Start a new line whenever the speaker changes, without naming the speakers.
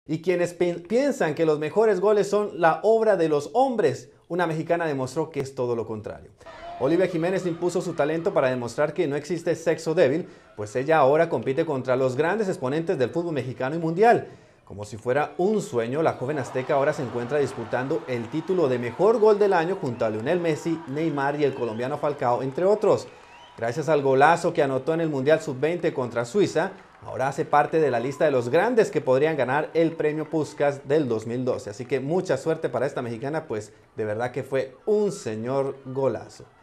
Y quienes piensan que los mejores goles son la obra de los hombres, una mexicana demostró que es todo lo contrario. Olivia Jiménez impuso su talento para demostrar que no existe sexo débil, pues ella ahora compite contra los grandes exponentes del fútbol mexicano y mundial. Como si fuera un sueño, la joven azteca ahora se encuentra disputando el título de mejor gol del año junto a Lionel Messi, Neymar y el colombiano Falcao, entre otros. Gracias al golazo que anotó en el Mundial Sub-20 contra Suiza, ahora hace parte de la lista de los grandes que podrían ganar el premio Puskás del 2012. Así que mucha suerte para esta mexicana, pues de verdad que fue un señor golazo.